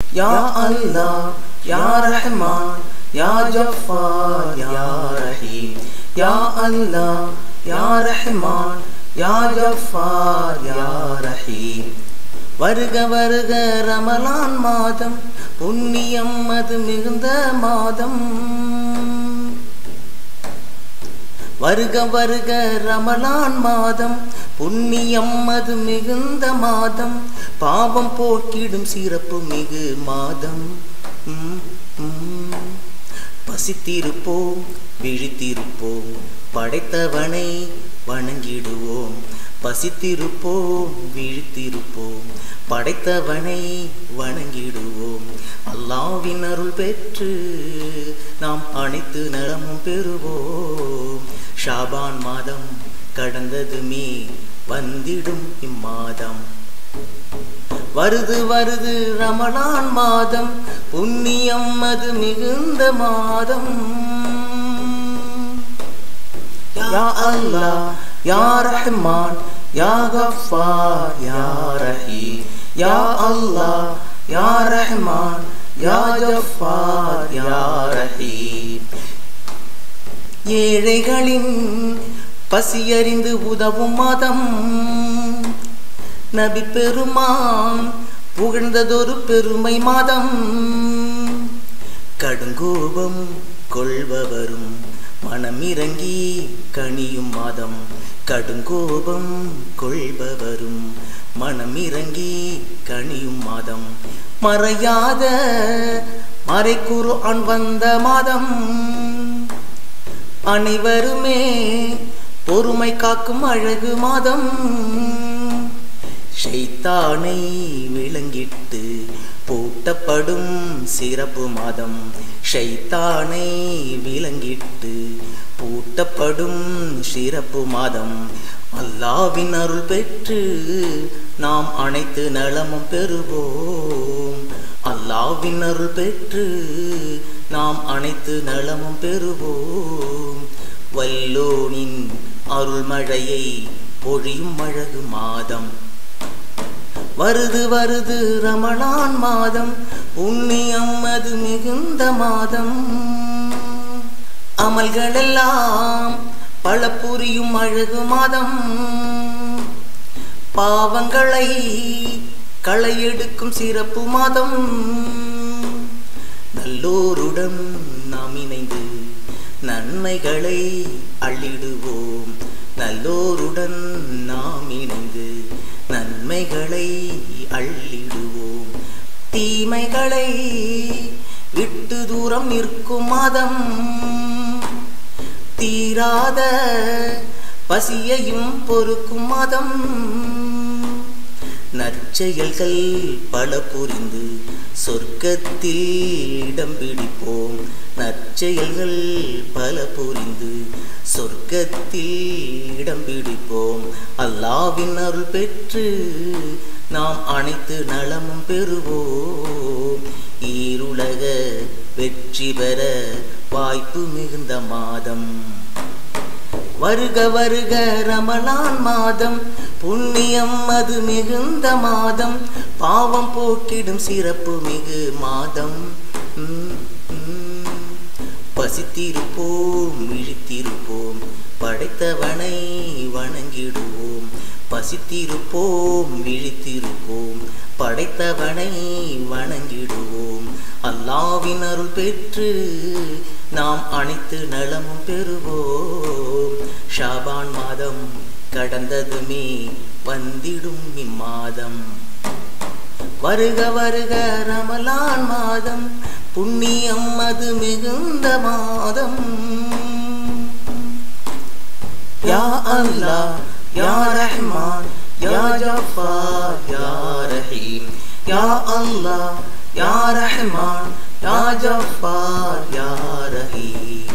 या अल्लाह या रहमान या जफ़्फ़ार या रहीम या अल्लाह या रहमान या जफ़्फ़ार या रहीम வருக வருக ரமலான் மாதம் புண்ணியம் அது மிகுந்த மாதம் வருக வருக ரமலான் மாதம் புண்ணியம் அது மிகுந்த மாதம் பாவம் போக்கிடும் சிறப்பு மிகு மாதம் பசித்திருப்போம் விழித்திருப்போம் படைத்தவனை வணங்கிடுவோம் பசித்திருப்போம் விழித்திருப்போம் படைத்தவனை வணங்கிடுவோம் அல்லாஹ்வின் அருள் பெற்று நாம் அனைத்து நலமும் பெறுவோம் ஷாபான் மாதம் கடந்ததுமே வந்திடும் இம்மாதம் வருது வருது ரமலான் மாதம் புண்ணியம் அது மிகுந்த மாதம் யா அல்லாஹ் या रहमान या गफ्फार या रहीम या अल्लाह या रहमान या जफ़्फ़ार या रहीम ஏழைகளின் பசியறிந்து உதவும் மாதம் நபி பெருமான் புகழ்ந்ததொரு பெருமை மாதம் கடுங்கோபம் கொள்பவரும் மனமிறங்கி கனியும் மாதம் கடுங்கோபம் கொள்பவரும் மனமிறங்கி கனியும் மாதம் மறையாத மறைக்குர்ஆன் வந்த மாதம் அனைவருமே பொறுமை காக்கும் அழகு மாதம் ஷைத்தானை விலங்கிட்டு பூட்டப்படும் சிறப்பு மாதம் ஷைத்தானை விலங்கிட்டு பூட்டப்படும் சிறப்பு மாதம் அல்லாஹ்வின் அருள் பெற்று நாம் அனைத்து நலமும் பெறுவோம் அல்லாஹ்வின் அருள் பெற்று நாம் அனைத்து நலமும் பெறுவோம் வல்லோனின் அருள்மழையை பொழியும் அழகு மாதம் வருது வருது ரமலான் மாதம் புண்ணியம் அது மிகுந்த மாதம் அமல்களெல்லாம் பல புரியும் அழகு மாதம் பாவங்களை களையெடுக்கும் சிறப்பு மாதம் நல்லோருடன் நாம் இணைந்து நன்மைகளை அள்ளிடுவோம் நல்லோருடன் நாம் இணைந்து நன்மைகளை அள்ளிடுவோம் தீமைகளை விட்டு தூரம் நிற்கும் மாதம் தீராத பசியையும் பொறுக்கும் மாதம் நற்செயல்கள் பல புரிந்து சொர்க்கத்தில் இடம் பிடிப்போம் நற்செயல்கள் பல புரிந்து சொர்க்கத்தில் இடம் பிடிப்போம் அல்லாஹ்வின் அருள் பெற்று நாம் அனைத்து நலமும் பெறுவோம் ஈருலக வெற்றி பெற வாய்ப்பு மிகுந்த மாதம் வருக வருக ரமலான் மாதம் புண்ணியம் அது மிகுந்த மாதம் பாவம் போக்கிடும் சிறப்பு மிகு மாதம் பசித்திருப்போம் விழித்திருப்போம் படைத்தவனை வணங்கிடுவோம் பசித்திருப்போம் விழித்திருப்போம் படைத்தவனை வணங்கிடுவோம் அல்லாஹ்வின் அருள் பெற்று நாம் அனைத்து நலமும் பெறுவோம் ஷாபான் மாதம் கடந்ததுமே வந்திடும் இம்மாதம் வருக வருக ரமலான் மாதம் புண்ணியம் அது மிகுந்த மாதம் யா அல்லாஹ் யா ரஹ்மான் யா ஜஃபார் யா ரஹீம் யா அல்லாஹ் யா ரஹ்மான் யா ஜஃபார் யா ரஹீம்